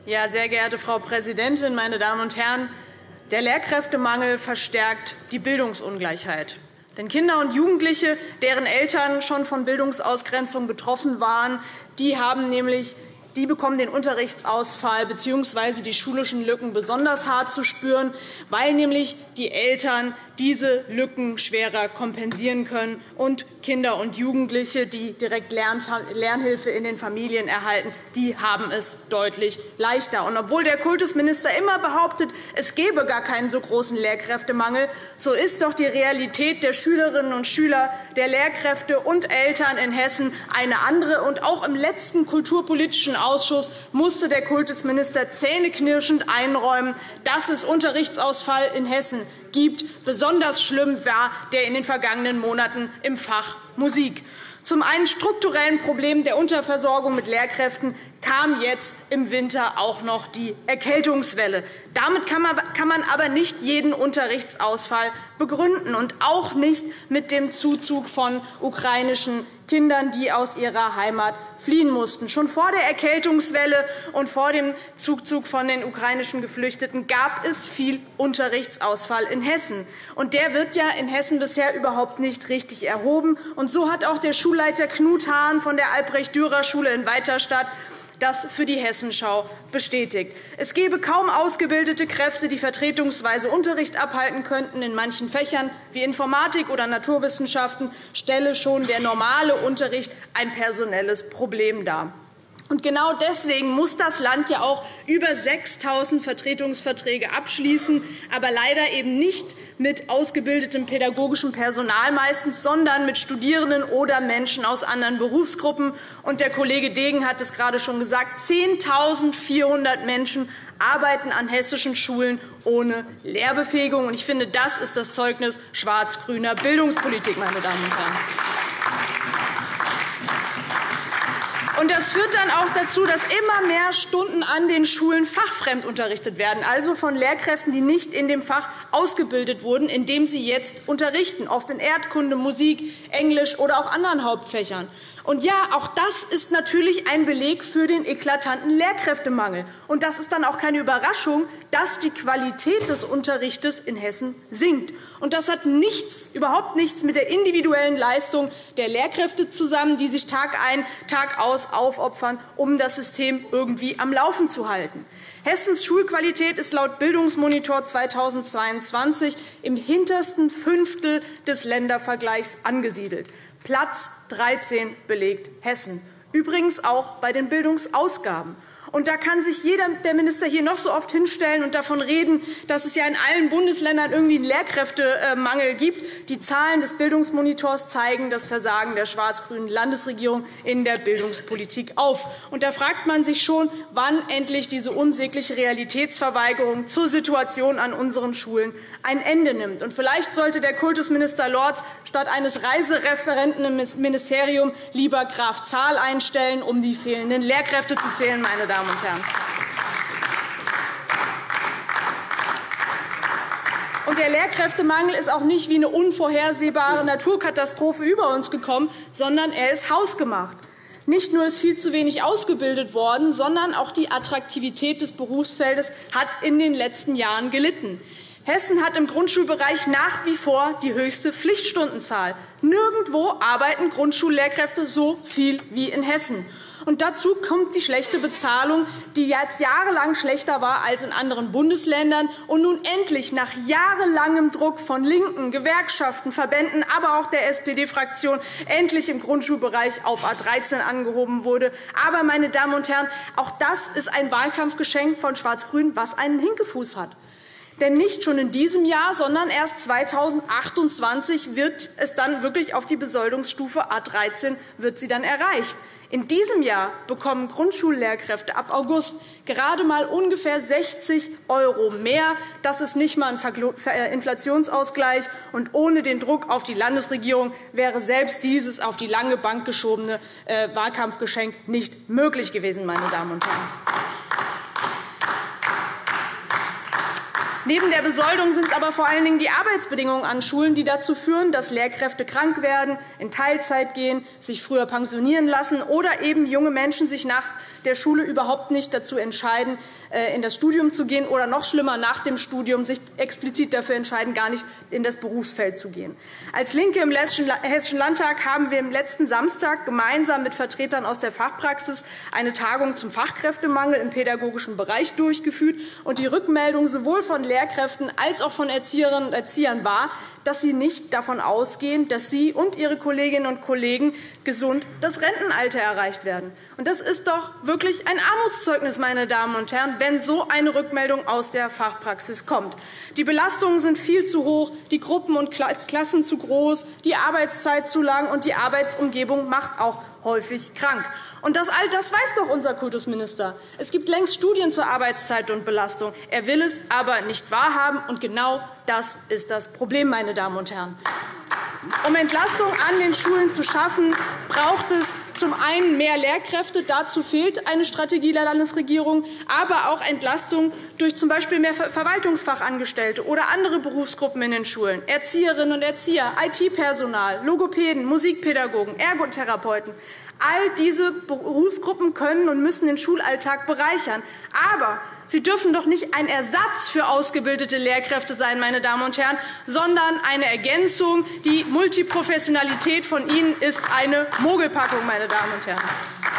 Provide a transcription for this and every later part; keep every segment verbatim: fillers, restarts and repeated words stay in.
Ja, sehr geehrte Frau Präsidentin, meine Damen und Herren! Der Lehrkräftemangel verstärkt die Bildungsungleichheit. Denn Kinder und Jugendliche, deren Eltern schon von Bildungsausgrenzung betroffen waren, die haben nämlich Die bekommen den Unterrichtsausfall bzw. die schulischen Lücken besonders hart zu spüren, weil nämlich die Eltern diese Lücken schwerer kompensieren können und Kinder und Jugendliche, die direkt Lernhilfe in den Familien erhalten, die haben es deutlich leichter. Und obwohl der Kultusminister immer behauptet, es gebe gar keinen so großen Lehrkräftemangel, so ist doch die Realität der Schülerinnen und Schüler, der Lehrkräfte und Eltern in Hessen eine andere. Und auch im letzten Kulturpolitischen Ausschuss musste der Kultusminister zähneknirschend einräumen, dass es Unterrichtsausfall in Hessen gibt. Besonders schlimm war der in den vergangenen Monaten im Fach Musik. Zum einen strukturellen Problem der Unterversorgung mit Lehrkräften kam jetzt im Winter auch noch die Erkältungswelle. Damit kann man aber nicht jeden Unterrichtsausfall begründen, und auch nicht mit dem Zuzug von ukrainischen Kindern, die aus ihrer Heimat fliehen mussten. Schon vor der Erkältungswelle und vor dem Zuzug von den ukrainischen Geflüchteten gab es viel Unterrichtsausfall in Hessen. Und der wird ja in Hessen bisher überhaupt nicht richtig erhoben. Und so hat auch der Schulleiter Knut Hahn von der Albrecht-Dürer-Schule in Weiterstadt das für die Hessenschau bestätigt. Es gebe kaum ausgebildete Kräfte, die vertretungsweise Unterricht abhalten könnten. In manchen Fächern wie Informatik oder Naturwissenschaften stelle schon der normale Unterricht ein personelles Problem dar. Und genau deswegen muss das Land ja auch über sechstausend Vertretungsverträge abschließen, aber leider eben nicht mit ausgebildetem pädagogischem Personal meistens, sondern mit Studierenden oder Menschen aus anderen Berufsgruppen. Und der Kollege Degen hat es gerade schon gesagt, zehntausendvierhundert Menschen arbeiten an hessischen Schulen ohne Lehrbefähigung. Und ich finde, das ist das Zeugnis schwarz-grüner Bildungspolitik, meine Damen und Herren. Und das führt dann auch dazu, dass immer mehr Stunden an den Schulen fachfremd unterrichtet werden, also von Lehrkräften, die nicht in dem Fach ausgebildet wurden, in dem sie jetzt unterrichten, oft in Erdkunde, Musik, Englisch oder auch anderen Hauptfächern. Und ja, auch das ist natürlich ein Beleg für den eklatanten Lehrkräftemangel. Und das ist dann auch keine Überraschung, dass die Qualität des Unterrichts in Hessen sinkt. Und das hat nichts, überhaupt nichts mit der individuellen Leistung der Lehrkräfte zusammen, die sich Tag ein, Tag aus aufopfern, um das System irgendwie am Laufen zu halten. Hessens Schulqualität ist laut Bildungsmonitor zweitausendzweiundzwanzig im hintersten Fünftel des Ländervergleichs angesiedelt. Platz dreizehn belegt Hessen, übrigens auch bei den Bildungsausgaben. Und da kann sich jeder der Minister hier noch so oft hinstellen und davon reden, dass es ja in allen Bundesländern irgendwie einen Lehrkräftemangel gibt. Die Zahlen des Bildungsmonitors zeigen das Versagen der schwarz-grünen Landesregierung in der Bildungspolitik auf. Und da fragt man sich schon, wann endlich diese unsägliche Realitätsverweigerung zur Situation an unseren Schulen ein Ende nimmt. Und vielleicht sollte der Kultusminister Lorz statt eines Reisereferenten im Ministerium lieber Graf Zahl einstellen, um die fehlenden Lehrkräfte zu zählen, meine Damen und Herren. Und der Lehrkräftemangel ist auch nicht wie eine unvorhersehbare Naturkatastrophe über uns gekommen, sondern er ist hausgemacht. Nicht nur ist viel zu wenig ausgebildet worden, sondern auch die Attraktivität des Berufsfeldes hat in den letzten Jahren gelitten. Hessen hat im Grundschulbereich nach wie vor die höchste Pflichtstundenzahl. Nirgendwo arbeiten Grundschullehrkräfte so viel wie in Hessen. Und dazu kommt die schlechte Bezahlung, die jetzt jahrelang schlechter war als in anderen Bundesländern und nun endlich nach jahrelangem Druck von Linken, Gewerkschaften, Verbänden, aber auch der S P D-Fraktion endlich im Grundschulbereich auf A dreizehn angehoben wurde. Aber, meine Damen und Herren, auch das ist ein Wahlkampfgeschenk von Schwarz-Grün, was einen Hinkefuß hat. Denn nicht schon in diesem Jahr, sondern erst zweitausendachtundzwanzig wird es dann wirklich auf die Besoldungsstufe A dreizehn wird sie dann erreicht. In diesem Jahr bekommen Grundschullehrkräfte ab August gerade einmal ungefähr sechzig € mehr. Das ist nicht einmal ein Inflationsausgleich. Und ohne den Druck auf die Landesregierung wäre selbst dieses auf die lange Bank geschobene Wahlkampfgeschenk nicht möglich gewesen, meine Damen und Herren. Neben der Besoldung sind es aber vor allen Dingen die Arbeitsbedingungen an Schulen, die dazu führen, dass Lehrkräfte krank werden, in Teilzeit gehen, sich früher pensionieren lassen oder eben junge Menschen sich nach der Schule überhaupt nicht dazu entscheiden, in das Studium zu gehen oder noch schlimmer nach dem Studium sich explizit dafür entscheiden, gar nicht in das Berufsfeld zu gehen. Als LINKE im Hessischen Landtag haben wir am letzten Samstag gemeinsam mit Vertretern aus der Fachpraxis eine Tagung zum Fachkräftemangel im pädagogischen Bereich durchgeführt. Und die Rückmeldung sowohl von Lehrkräften als auch von Erzieherinnen und Erziehern war, dass sie nicht davon ausgehen, dass sie und ihre Kolleginnen und Kollegen gesund das Rentenalter erreicht werden. Und das ist doch wirklich ein Armutszeugnis, meine Damen und Herren, wenn so eine Rückmeldung aus der Fachpraxis kommt. Die Belastungen sind viel zu hoch, die Gruppen und Klassen zu groß, die Arbeitszeit zu lang, und die Arbeitsumgebung macht auch häufig krank. Und das all das weiß doch unser Kultusminister. Es gibt längst Studien zur Arbeitszeit und Belastung. Er will es aber nicht wahrhaben, und genau das ist das Problem, meine Damen und Herren. Um Entlastung an den Schulen zu schaffen, braucht es zum einen mehr Lehrkräfte. Dazu fehlt eine Strategie der Landesregierung, aber auch Entlastung durch z. B. mehr Verwaltungsfachangestellte oder andere Berufsgruppen in den Schulen, Erzieherinnen und Erzieher, I T-Personal, Logopäden, Musikpädagogen, Ergotherapeuten. All diese Berufsgruppen können und müssen den Schulalltag bereichern. Aber sie dürfen doch nicht ein Ersatz für ausgebildete Lehrkräfte sein, meine Damen und Herren, sondern eine Ergänzung. Die Multiprofessionalität von Ihnen ist eine Mogelpackung, meine Damen und Herren.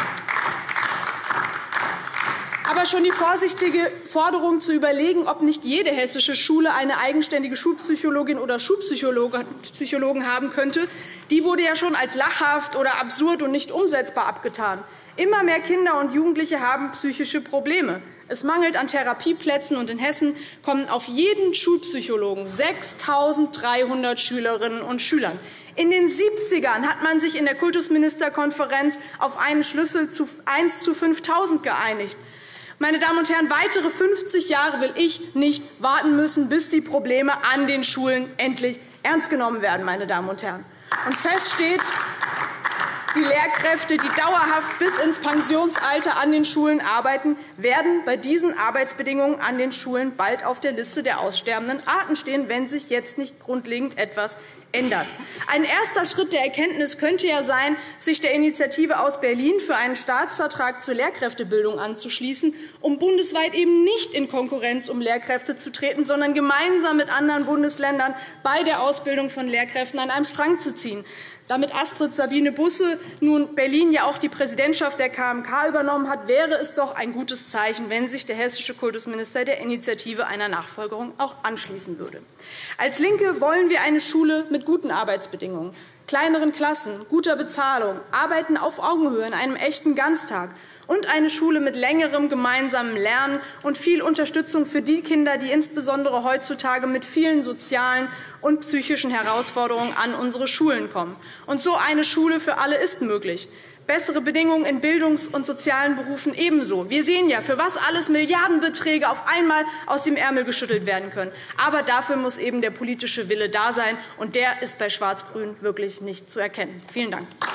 Aber schon die vorsichtige Forderung zu überlegen, ob nicht jede hessische Schule eine eigenständige Schulpsychologin oder Schulpsychologen haben könnte, die wurde ja schon als lachhaft oder absurd und nicht umsetzbar abgetan. Immer mehr Kinder und Jugendliche haben psychische Probleme. Es mangelt an Therapieplätzen, und in Hessen kommen auf jeden Schulpsychologen sechstausenddreihundert Schülerinnen und Schüler. In den siebzigern hat man sich in der Kultusministerkonferenz auf einen Schlüssel zu eins zu fünftausend geeinigt. Meine Damen und Herren, weitere fünfzig Jahre will ich nicht warten müssen, bis die Probleme an den Schulen endlich ernst genommen werden. Meine Damen und Herren. Und fest steht, die Lehrkräfte, die dauerhaft bis ins Pensionsalter an den Schulen arbeiten, werden bei diesen Arbeitsbedingungen an den Schulen bald auf der Liste der aussterbenden Arten stehen, wenn sich jetzt nicht grundlegend etwas ändert. Ein erster Schritt der Erkenntnis könnte ja sein, sich der Initiative aus Berlin für einen Staatsvertrag zur Lehrkräftebildung anzuschließen, um bundesweit eben nicht in Konkurrenz um Lehrkräfte zu treten, sondern gemeinsam mit anderen Bundesländern bei der Ausbildung von Lehrkräften an einem Strang zu ziehen. Damit Astrid Sabine Busse nun Berlin ja auch die Präsidentschaft der K M K übernommen hat, wäre es doch ein gutes Zeichen, wenn sich der hessische Kultusminister der Initiative einer Nachfolgerung auch anschließen würde. Als LINKE wollen wir eine Schule mit guten Arbeitsbedingungen, kleineren Klassen, guter Bezahlung, Arbeiten auf Augenhöhe in einem echten Ganztag und eine Schule mit längerem gemeinsamen Lernen und viel Unterstützung für die Kinder, die insbesondere heutzutage mit vielen sozialen und psychischen Herausforderungen an unsere Schulen kommen. Und so eine Schule für alle ist möglich. Bessere Bedingungen in Bildungs- und sozialen Berufen ebenso. Wir sehen ja, für was alles Milliardenbeträge auf einmal aus dem Ärmel geschüttelt werden können. Aber dafür muss eben der politische Wille da sein, und der ist bei Schwarz-Grün wirklich nicht zu erkennen. Vielen Dank.